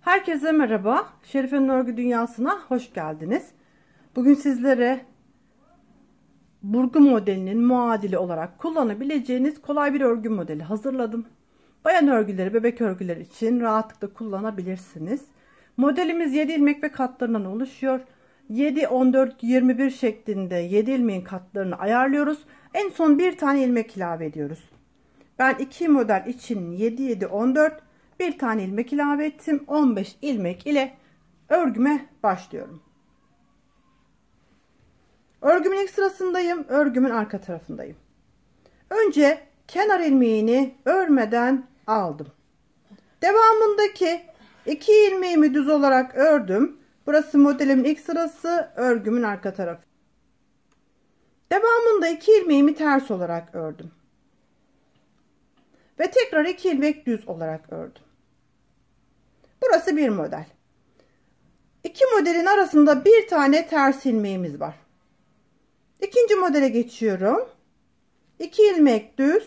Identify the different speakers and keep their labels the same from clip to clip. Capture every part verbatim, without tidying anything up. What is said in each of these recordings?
Speaker 1: Herkese merhaba. Şerife'nin örgü dünyasına hoş geldiniz. Bugün sizlere burgu modelinin muadili olarak kullanabileceğiniz kolay bir örgü modeli hazırladım. Bayan örgüleri, bebek örgüleri için rahatlıkla kullanabilirsiniz. Modelimiz yedi ilmek ve katlarından oluşuyor. yedi, on dört, yirmi bir şeklinde yedi ilmeğin katlarını ayarlıyoruz. En son bir tane ilmek ilave ediyoruz. Ben iki model için yedi, yedi, on dört bir tane ilmek ilave ettim. on beş ilmek ile örgüme başlıyorum. Örgümün ilk sırasındayım. Örgümün arka tarafındayım. Önce kenar ilmeğini örmeden aldım. Devamındaki iki ilmeğimi düz olarak ördüm. Burası modelimin ilk sırası, örgümün arka tarafı. Devamında iki ilmeğimi ters olarak ördüm. Ve tekrar iki ilmek düz olarak ördüm. Burası bir model. İki modelin arasında bir tane ters ilmeğimiz var. İkinci modele geçiyorum. iki ilmek düz,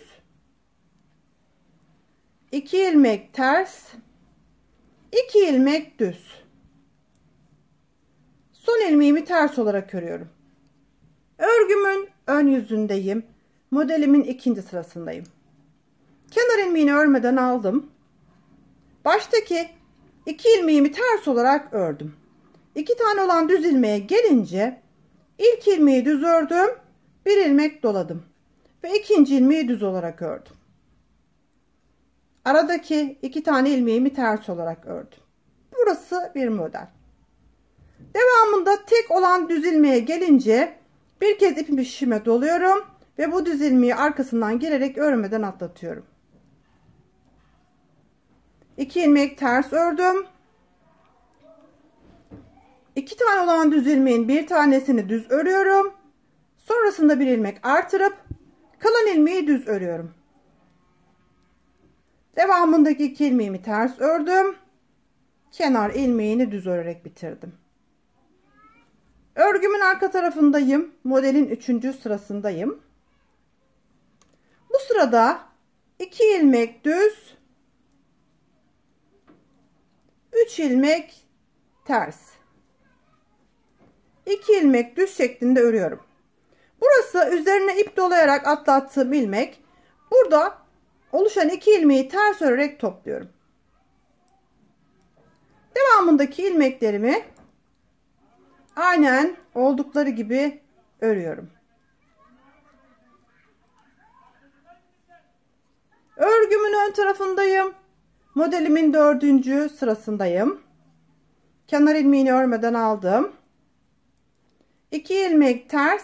Speaker 1: iki ilmek ters, iki ilmek düz. Son ilmeğimi ters olarak örüyorum. Örgümün ön yüzündeyim. Modelimin ikinci sırasındayım. Kenar ilmeğini örmeden aldım. Baştaki iki ilmeğimi ters olarak ördüm. İki tane olan düz ilmeğe gelince ilk ilmeği düz ördüm, bir ilmek doladım ve ikinci ilmeği düz olarak ördüm. Aradaki iki tane ilmeğimi ters olarak ördüm. Burası bir model. Devamında tek olan düz ilmeğe gelince bir kez ipimi şişime doluyorum ve bu düz ilmeği arkasından gelerek örmeden atlatıyorum. iki ilmek ters ördüm. iki tane olan düz ilmeğin bir tanesini düz örüyorum. Sonrasında bir ilmek artırıp kalan ilmeği düz örüyorum. Devamındaki iki ilmeğimi ters ördüm. Kenar ilmeğini düz örerek bitirdim. Örgümün arka tarafındayım. Modelin üçüncü sırasındayım. Bu sırada iki ilmek düz, üç ilmek ters, iki ilmek düz şeklinde örüyorum. Burası üzerine ip dolayarak atlattığım ilmek. Burada oluşan iki ilmeği ters örerek topluyorum. Devamındaki ilmeklerimi aynen oldukları gibi örüyorum. Örgümün ön tarafındayım. Modelimin dördüncü sırasındayım. Kenar ilmeğini örmeden aldım. iki ilmek ters,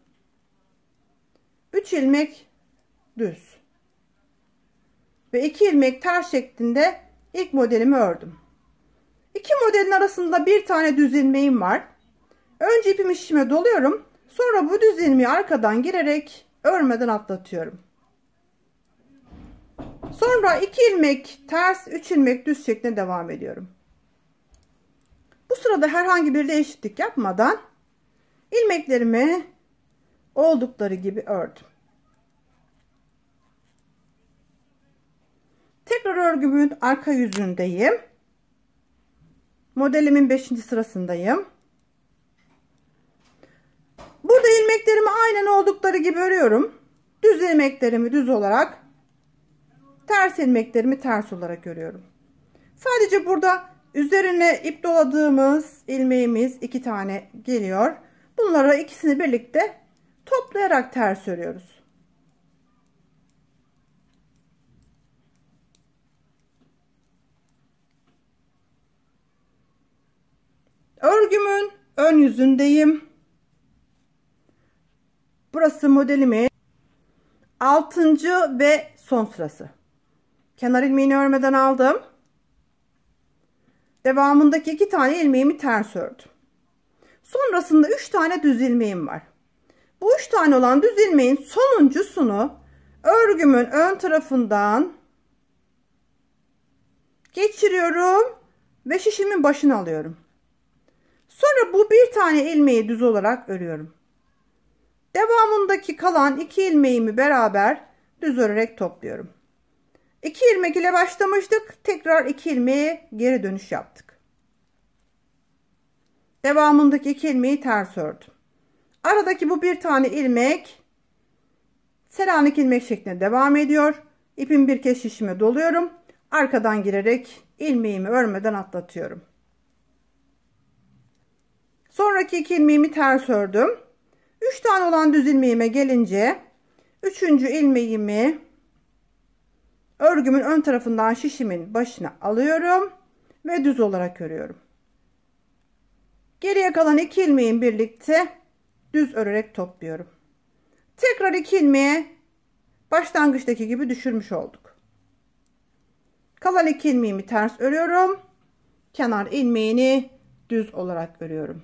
Speaker 1: üç ilmek düz ve iki ilmek ters şeklinde ilk modelimi ördüm. İki modelin arasında bir tane düz ilmeğim var. Önce ipimi şişime doluyorum. Sonra bu düz ilmeği arkadan girerek örmeden atlatıyorum. Sonra iki ilmek ters, üç ilmek düz şeklinde devam ediyorum. Bu sırada herhangi bir değişiklik yapmadan ilmeklerimi oldukları gibi ördüm. Tekrar örgümün arka yüzündeyim. Modelimin beşinci sırasındayım. Burada ilmeklerimi aynen oldukları gibi örüyorum. Düz ilmeklerimi düz olarak, ters ilmeklerimi ters olarak örüyorum. Sadece burada üzerine ip doladığımız ilmeğimiz iki tane geliyor. Bunları ikisini birlikte toplayarak ters örüyoruz. Örgümün ön yüzündeyim. Burası modelimin altıncı ve son sırası. Kenar ilmeğini örmeden aldım. Devamındaki iki tane ilmeğimi ters ördüm. Sonrasında üç tane düz ilmeğim var. Bu üç tane olan düz ilmeğin sonuncusunu örgümün ön tarafından geçiriyorum ve şişimin başına alıyorum. Sonra bu bir tane ilmeği düz olarak örüyorum. Devamındaki kalan iki ilmeğimi beraber düz örerek topluyorum. iki ilmek ile başlamıştık. Tekrar iki ilmeğe geri dönüş yaptık. Devamındaki iki ilmeği ters ördüm. Aradaki bu bir tane ilmek Selanik ilmek şeklinde devam ediyor. İpimi bir kez şişime doluyorum. Arkadan girerek ilmeğimi örmeden atlatıyorum. Sonraki iki ilmeğimi ters ördüm. üç tane olan düz ilmeğime gelince üçüncü ilmeğimi örgümün ön tarafından şişimin başına alıyorum ve düz olarak örüyorum. Geriye kalan iki ilmeğin birlikte düz örerek topluyorum. Tekrar iki ilmeğe başlangıçtaki gibi düşürmüş olduk. Kalan iki ilmeğimi ters örüyorum. Kenar ilmeğini düz olarak örüyorum.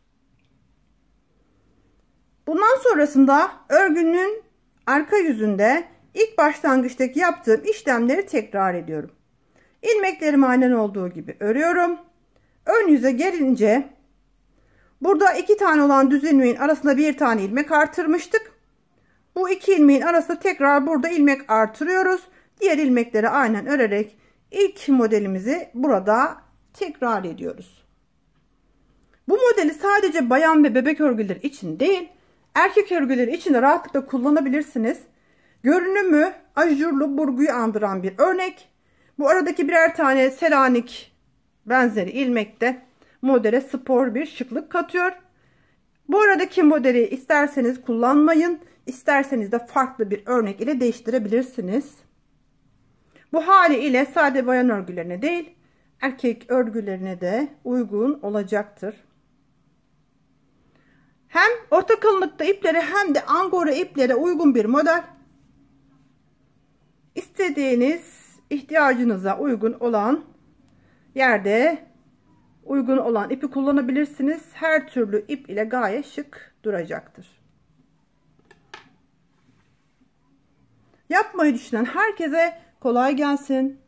Speaker 1: Bundan sonrasında örgünün arka yüzünde ilk başlangıçtaki yaptığım işlemleri tekrar ediyorum. İlmeklerimi aynen olduğu gibi örüyorum. Ön yüze gelince burada iki tane olan düz ilmeğin arasında bir tane ilmek artırmıştık. Bu iki ilmeğin arasında tekrar burada ilmek artırıyoruz. Diğer ilmekleri aynen örerek ilk modelimizi burada tekrar ediyoruz. Bu modeli sadece bayan ve bebek örgüleri için değil, erkek örgüleri için de rahatlıkla kullanabilirsiniz. Görünümü ajurlu burguyu andıran bir örnek. Bu aradaki birer tane Selanik benzeri ilmek de modele spor bir şıklık katıyor. Bu aradaki modeli isterseniz kullanmayın, isterseniz de farklı bir örnek ile değiştirebilirsiniz. Bu hali ile sade bayan örgülerine değil, erkek örgülerine de uygun olacaktır. Hem orta kalınlıkta iplere hem de angora iplere uygun bir model. İstediğiniz, ihtiyacınıza uygun olan yerde uygun olan ipi kullanabilirsiniz. Her türlü ip ile gayet şık duracaktır. Yapmayı düşünen herkese kolay gelsin.